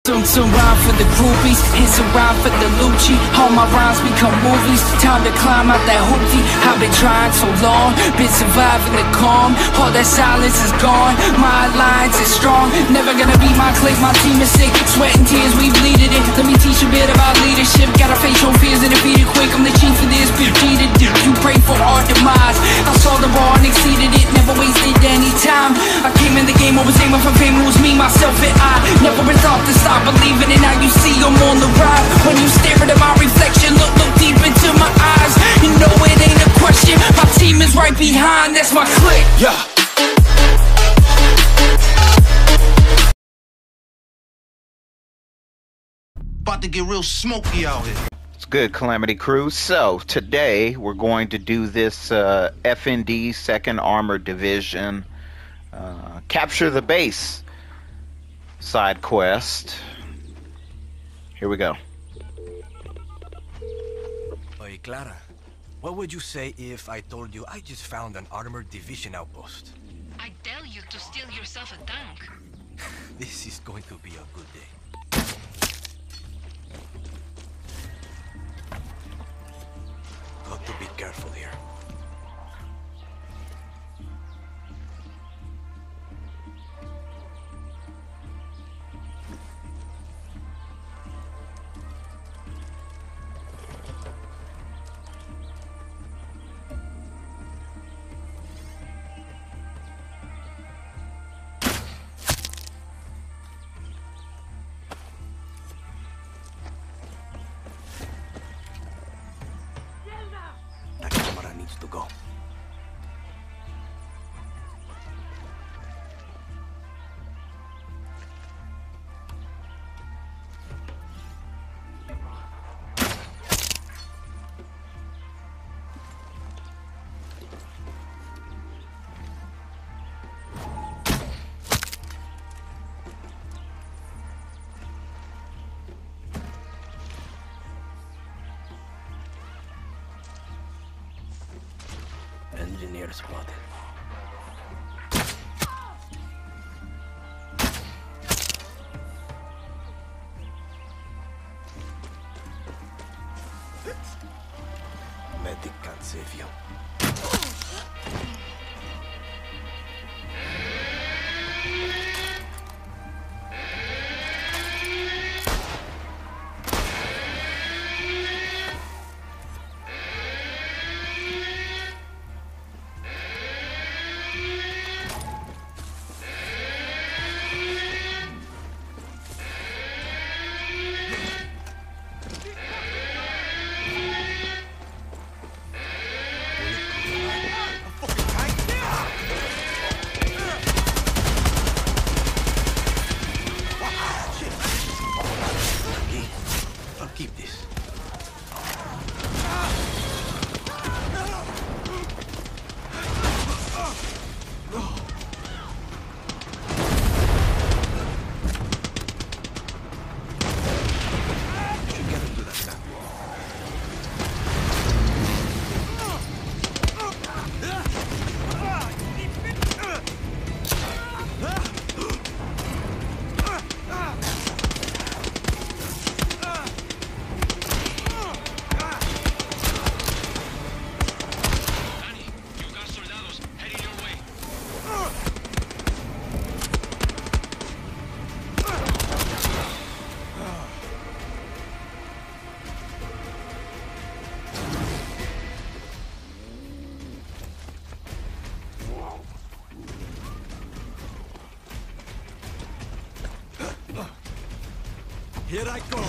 Some rhyme for the groupies, and some rhyme for the Lucci. All my rhymes become movies, time to climb out that hoopty. I've been trying so long, been surviving the calm. All that silence is gone, my alliance is strong. Never gonna beat my clique, my team is sick. Sweat and tears, we bleeded it. Let me teach a bit about leadership. Gotta face your fears and defeat it quick. I'm the chief of this, defeated. You pray for our demise. I saw the bar and exceeded it, never wasted any time. I came in the game, I was aiming for fame. It was me, myself, and I. Never been thought to stop believing it. Now you see I'm on the ride. When you stare at my reflection, look deep into my eyes. You know it ain't a question, my team is right behind. That's my clique. Yeah. About to get real smoky out here. It's good, Calamity Crew. So today we're going to do this FND 2nd Armored Division capture the base side quest. Here we go. Hey Clara, what would you say if I told you I just found an armored division outpost? I tell you to steal yourself a tank. This is going to be a good day. Got to be careful here. That camera needs to go. Engineer spotted. Medic can't save you. I'll keep this. Should get into that map. Here I go!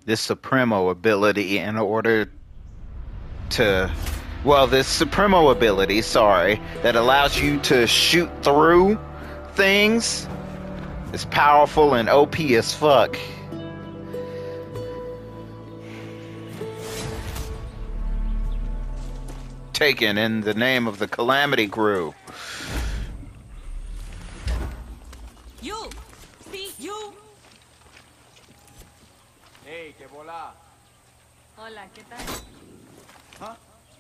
this Supremo ability in order to, well, this Supremo ability, sorry, that allows you to shoot through things is powerful and OP as fuck. Taken in the name of the Calamity Crew. You! See, you! Hey, que bola. Hola, ¿qué tal? Huh?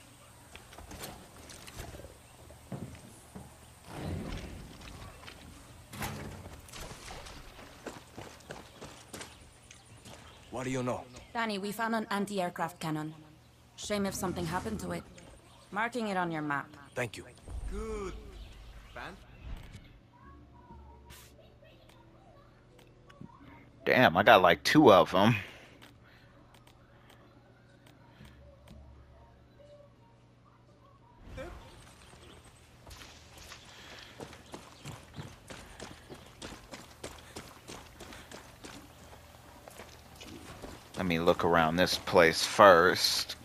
What do you know? Danny, we found an anti-aircraft cannon. Shame if something happened to it. Marking it on your map. Thank you. Good. Fan? Damn, I got like 2 of them. Let me look around this place first.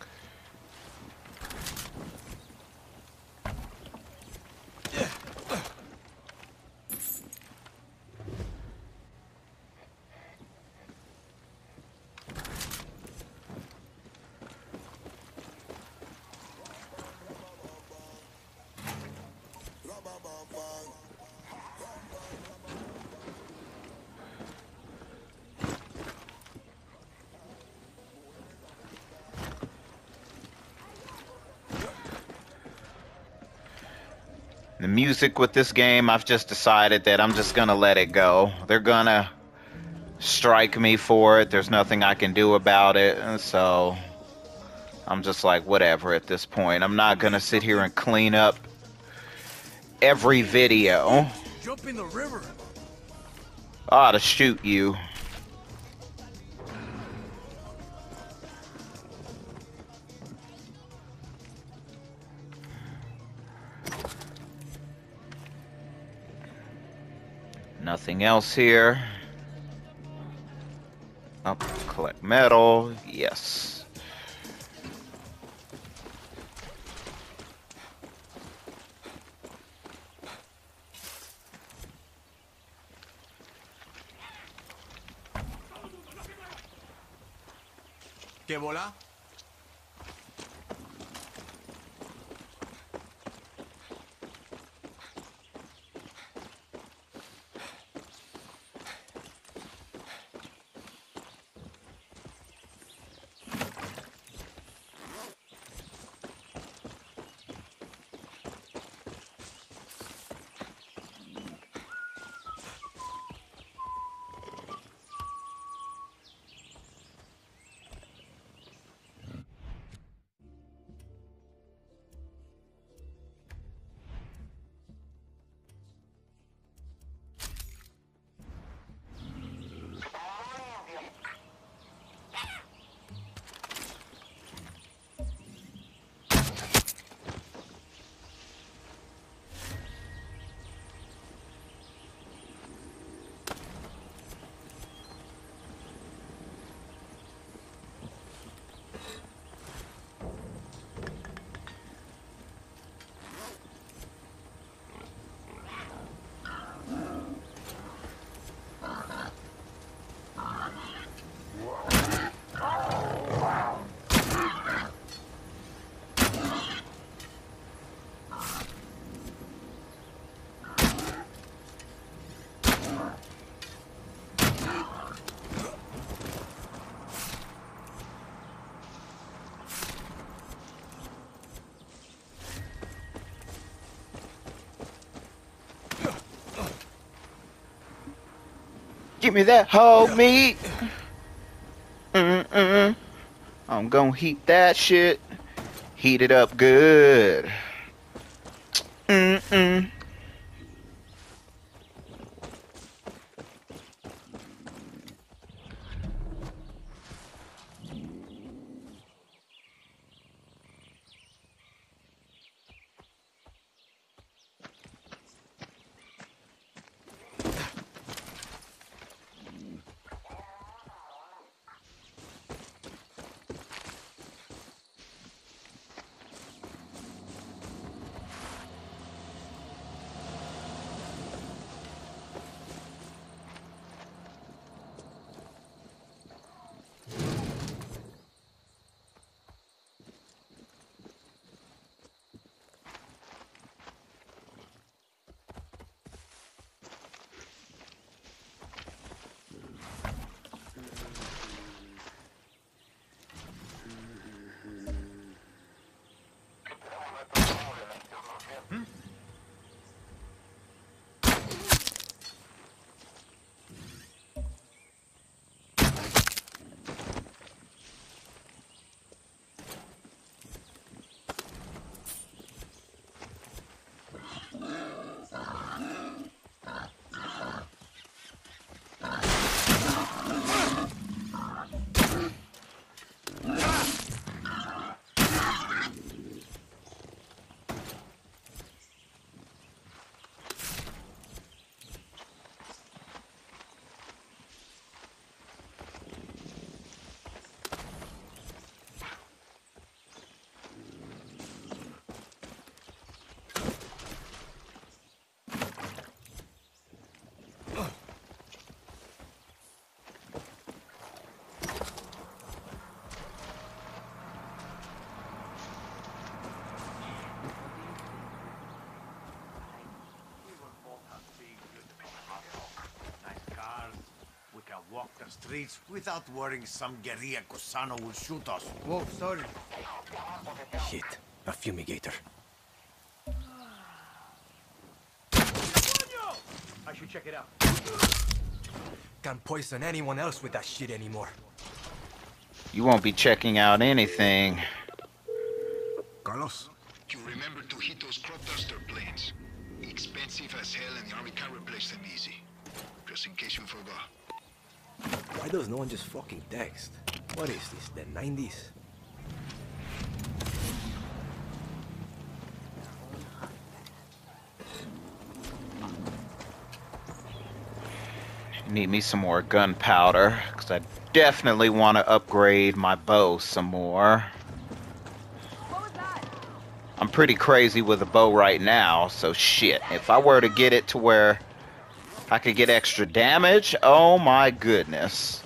The music with this game, I've just decided that I'm just gonna let it go. They're gonna strike me for it. There's nothing I can do about it. And so I'm just like, whatever at this point. I'm not gonna sit here and clean up every video. Jump in the river. I ought to shoot you. Nothing else here. Up, collect metal. Yes. Que bola. Give me that whole meat. I'm gonna heat that shit. Heat it up good. the streets without worrying some guerrilla Cusano will shoot us. Whoa, sorry. Shit. A fumigator. I should check it out. Can't poison anyone else with that shit anymore. You won't be checking out anything. Carlos? You remember to hit those crop duster planes. Expensive as hell and the army can't replace them easy. Just in case you forgot. Why does no one just fucking text? What is this, the 90s? Need me some more gunpowder, because I definitely want to upgrade my bow some more. I'm pretty crazy with a bow right now, so shit. If I were to get it to where I could get extra damage, oh my goodness.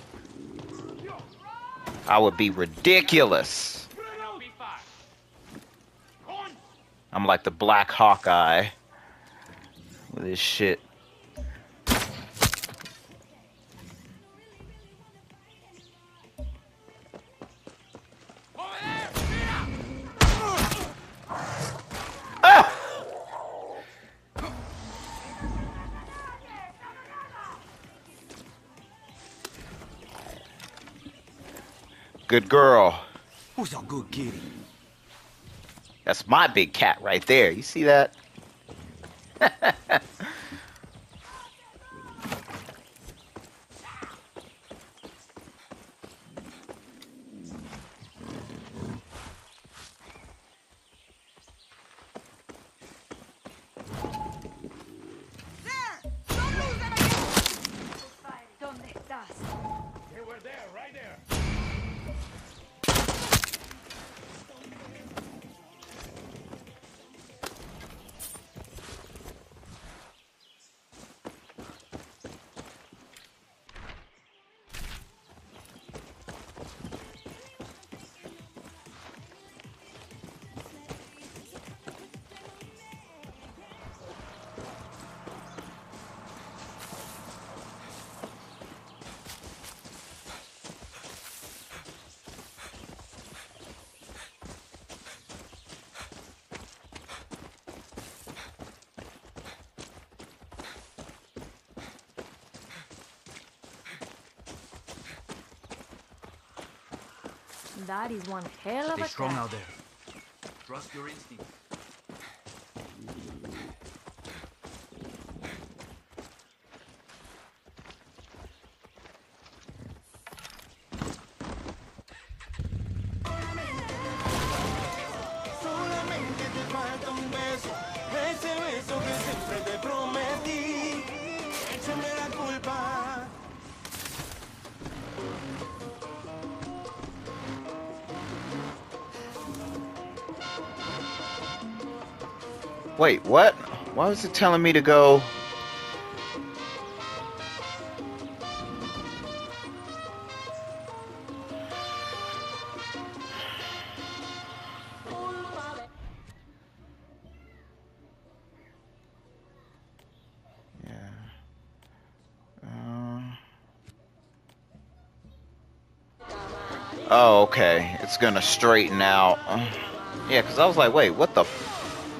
I would be ridiculous. I'm like the Black Hawkeye with this shit. Good girl. Who's a good kitty? That's my big cat right there. You see that? That is one hell of Stay a strong cat. out there. Trust your instinct. Wait, what? Why was it telling me to go? Yeah. Oh, okay. It's gonna straighten out. Yeah, because I was like, wait, what the f?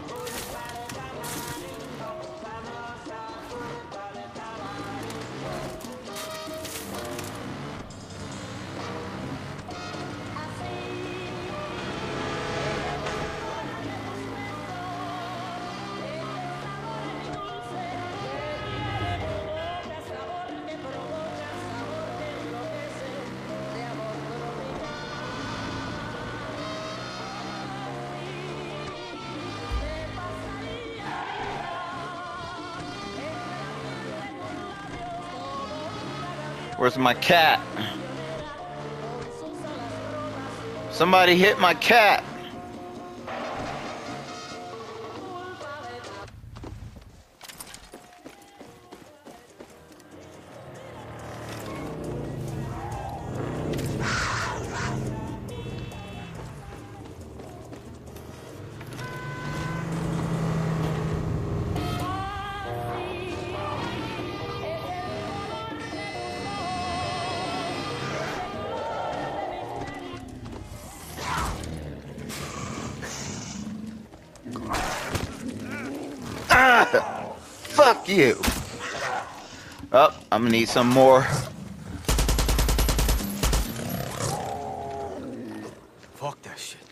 Where's my cat? Somebody hit my cat. you. Oh, I'm gonna need some more. Fuck that shit.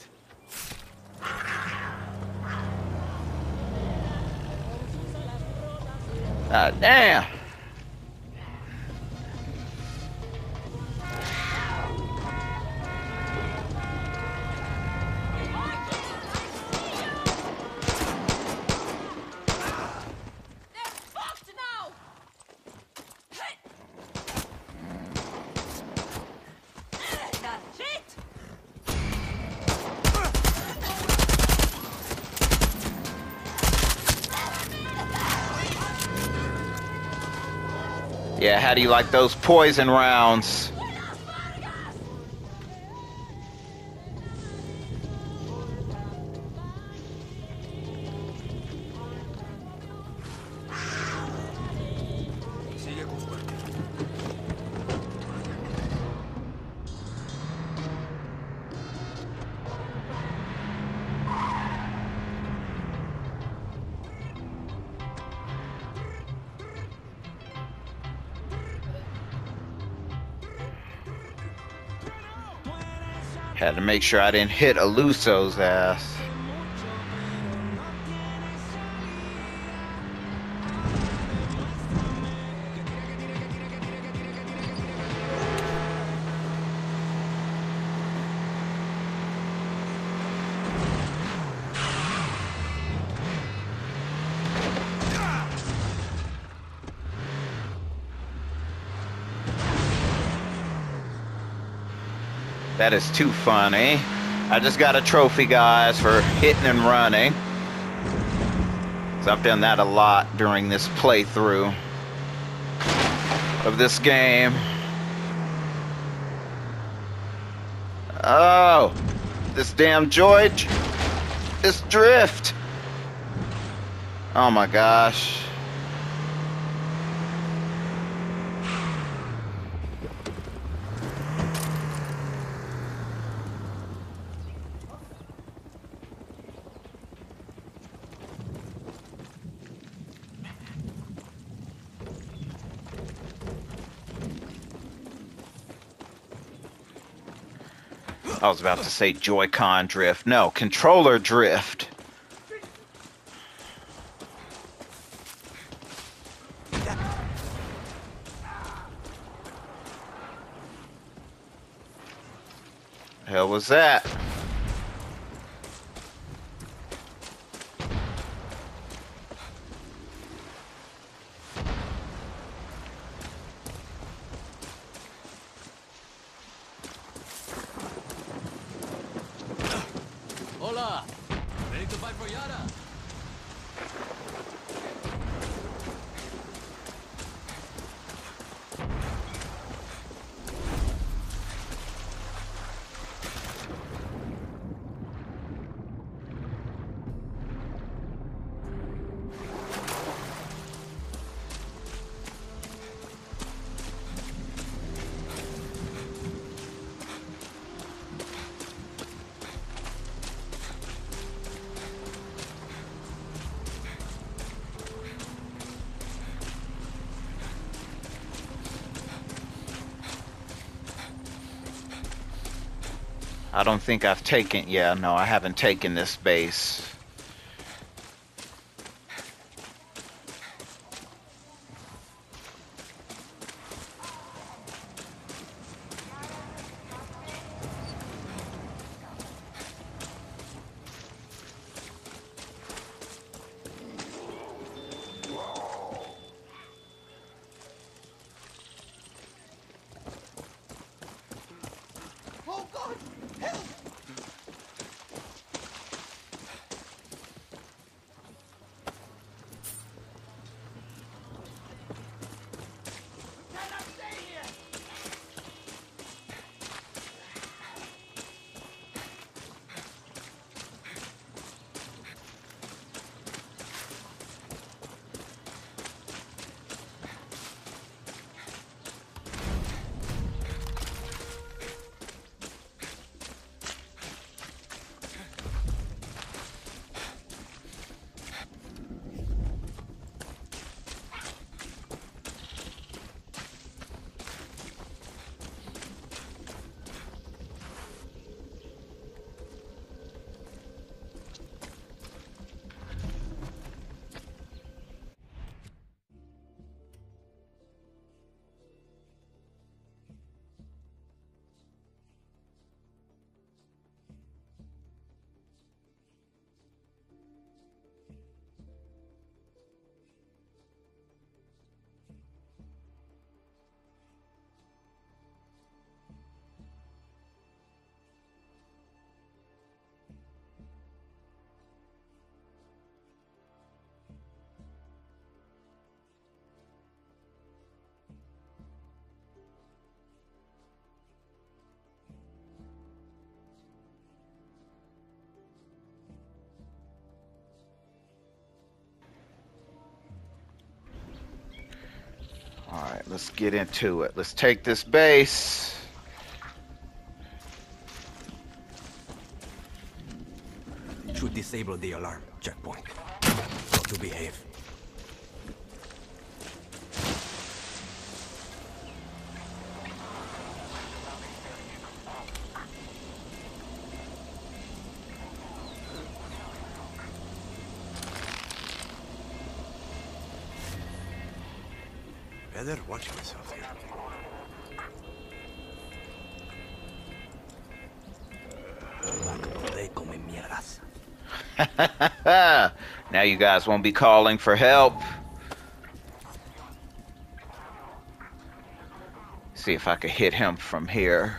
Ah, damn. Yeah, how do you like those poison rounds? Sigue con suerte. Had to make sure I didn't hit Aluso's ass. That is too funny. I just got a trophy, guys, for hitting and running. So I've done that a lot during this playthrough of this game. Oh, this damn George, this drift. Oh my gosh. I was about to say Joy-Con drift. No, controller drift. Hell was that? Hola! Ready to fight for Yara? I don't think I've taken, yeah, no, I haven't taken this base. let's get into it. Let's take this base. Should disable the alarm checkpoint. Got to behave. Better watch myself here. Now you guys won't be calling for help. See if I can hit him from here.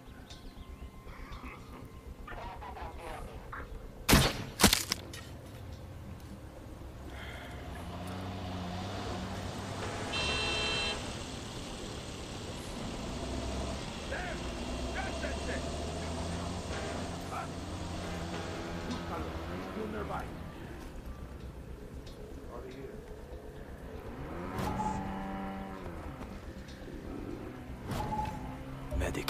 Medic.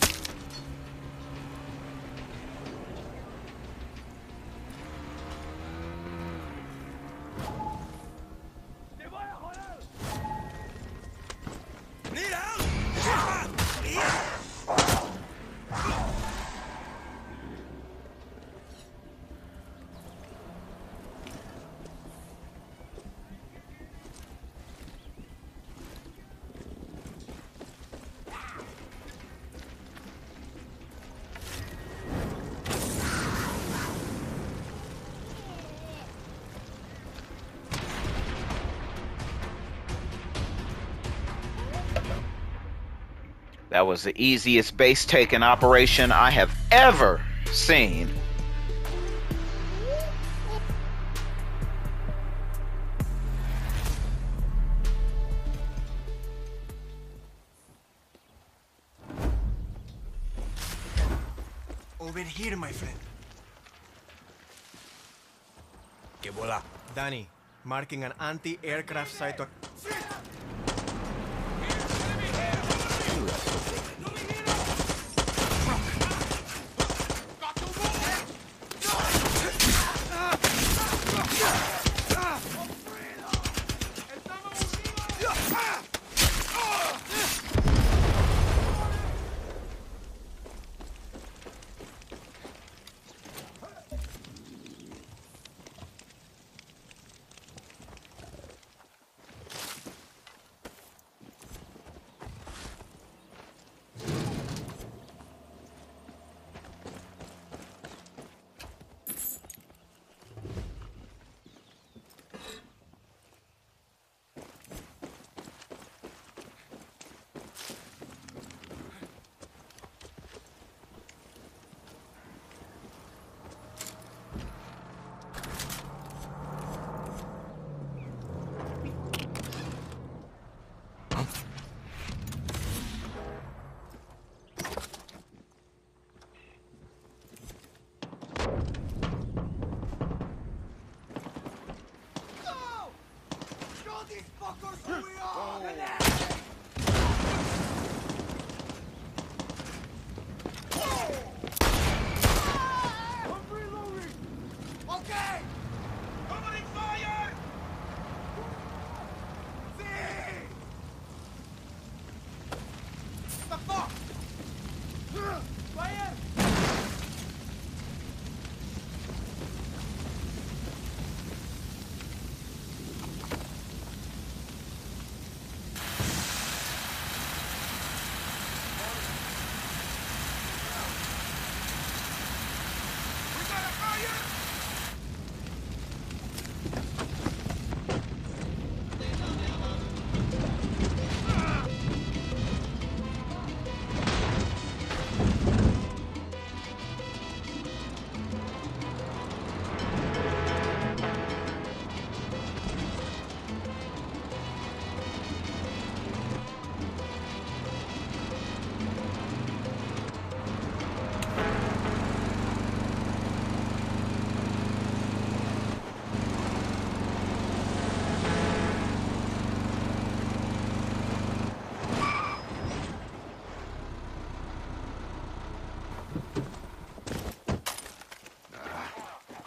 That was the easiest base taking operation I have ever seen. Over here, my friend. Que bola. Danny, marking an anti-aircraft site.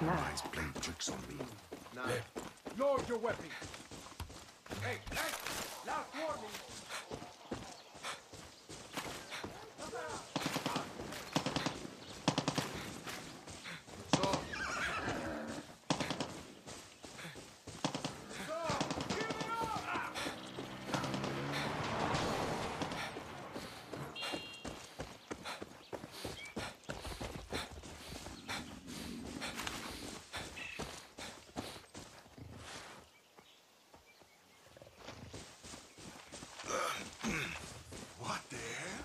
guys playing tricks on me. Load your weapon. Hey, last warning. What the hell?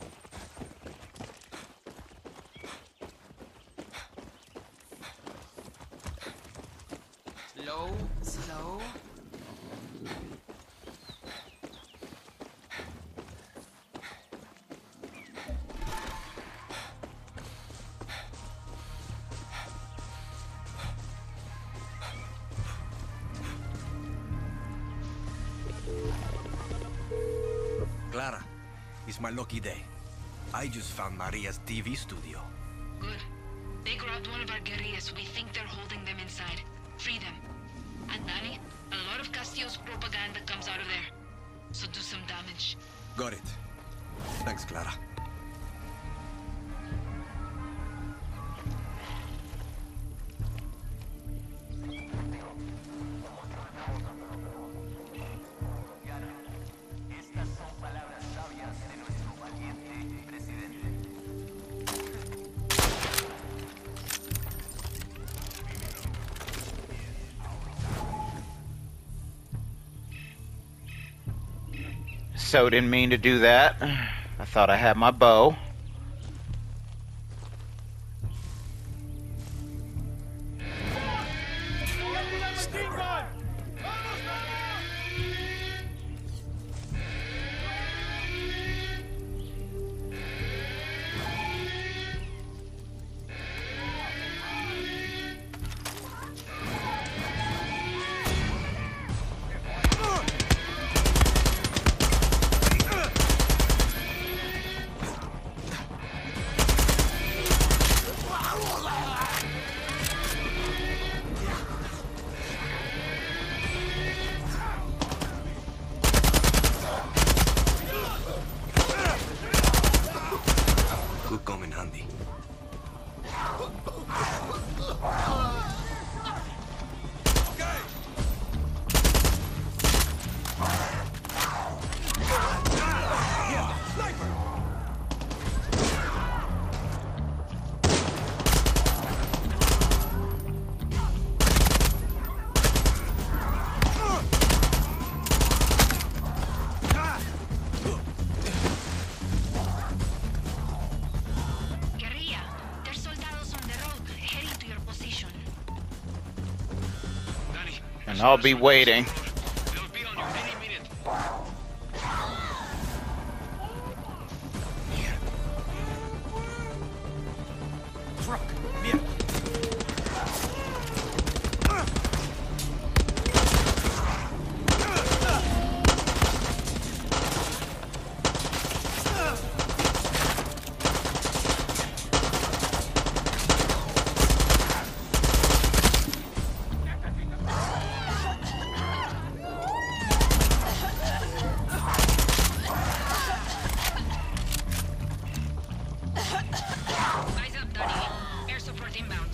Slow, slow. Clara, it's my lucky day. I just found Maria's TV studio. Good. They grabbed one of our guerrillas. We think they're holding them inside. Free them. And Danny, a lot of Castillo's propaganda comes out of there. So do some damage. Got it. Thanks, Clara. So didn't mean to do that. I thought I had my bow. Could come in handy. Guerrilla, there's soldados on the road, heading to your position. Danny, And I'll be waiting. they'll be on you any minute. Truck! Bien! Eyes up, Danny. Air support inbound.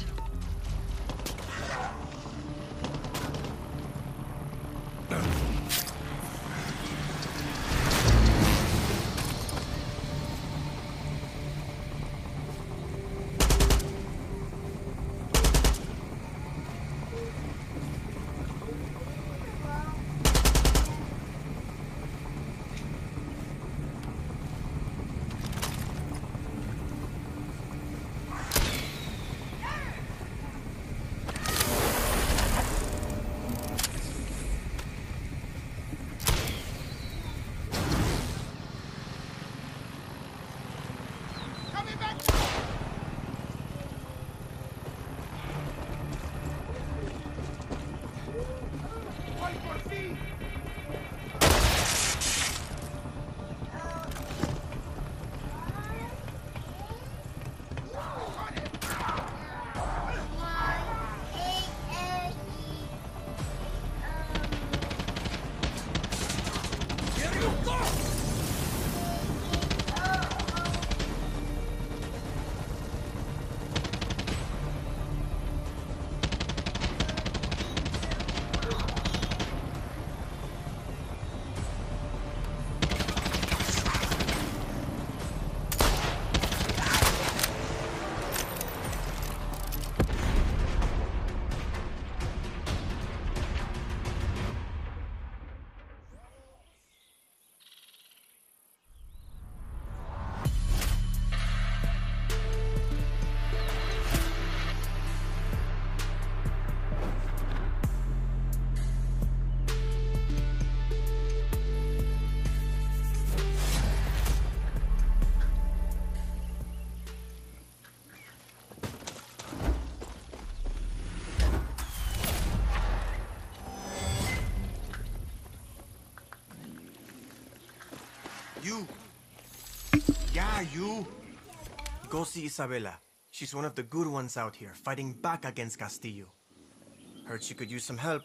Yeah, you. Go see Isabela. She's one of the good ones out here, fighting back against Castillo. Heard she could use some help.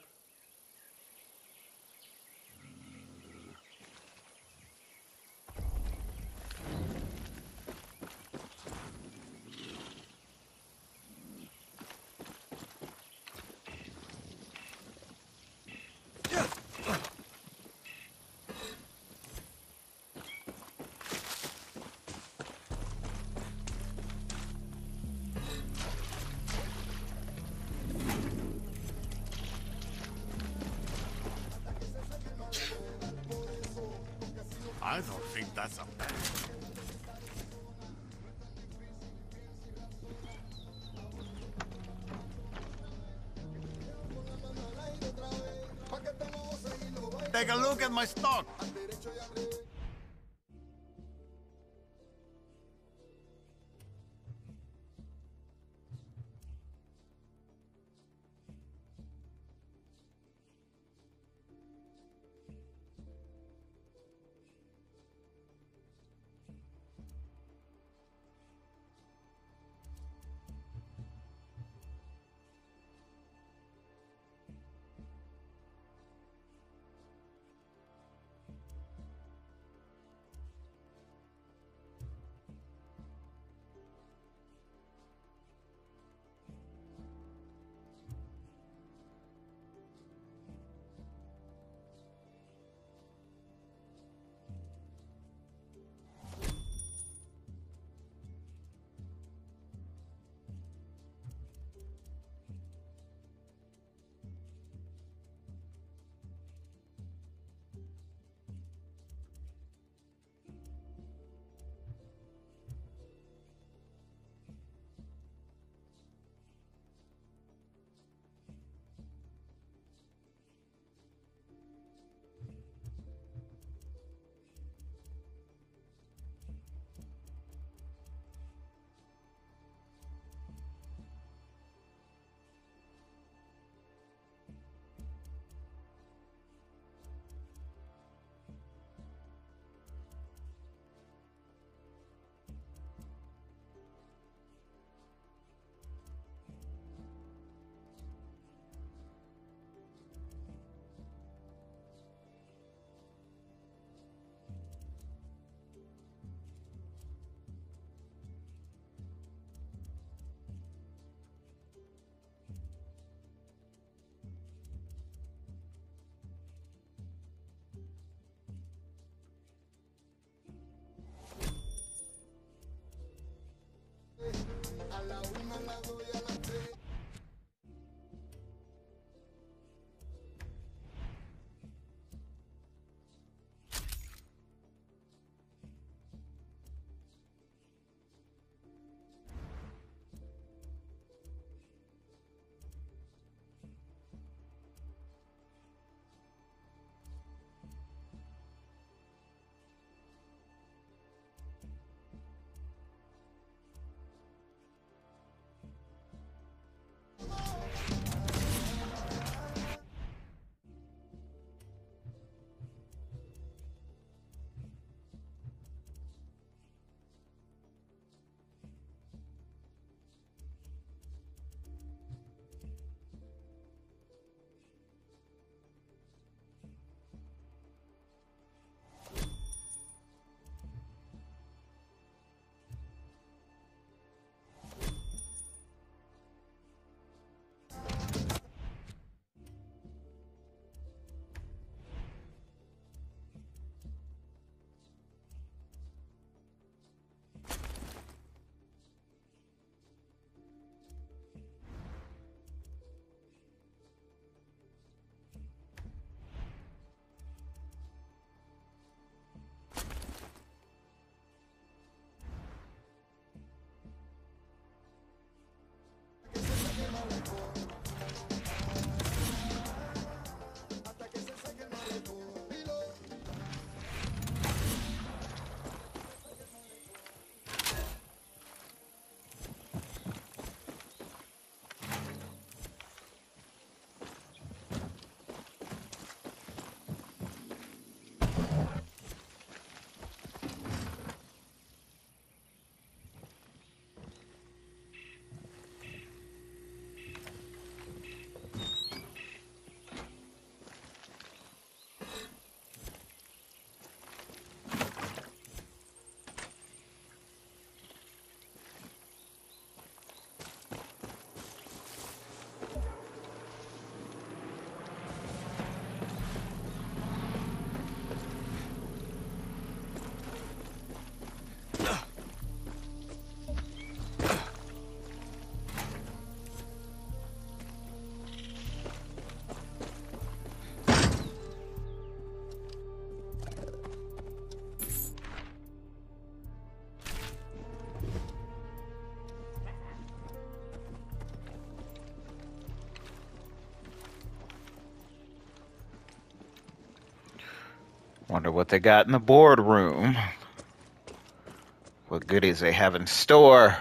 I don't think that's a bad. Take a look at my stock. Wonder what they got in the boardroom. What goodies they have in store.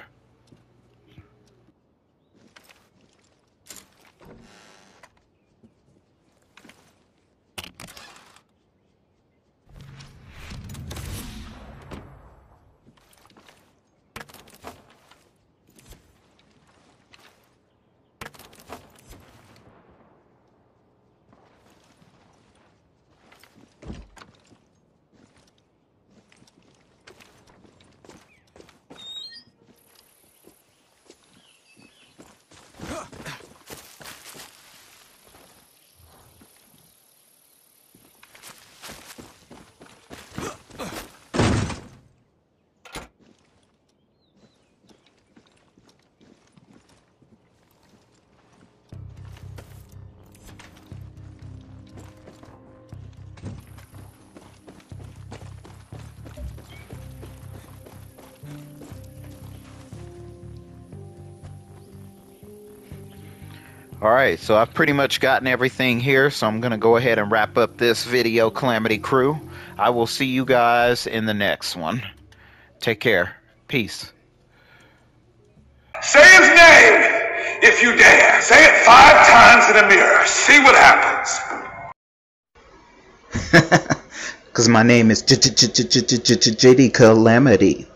Alright, so I've pretty much gotten everything here, so I'm going to go ahead and wrap up this video, Calamity Crew. I will see you guys in the next one. Take care. Peace. Say his name, if you dare. Say it 5 times in a mirror. See what happens. Because my name is JD Calamity.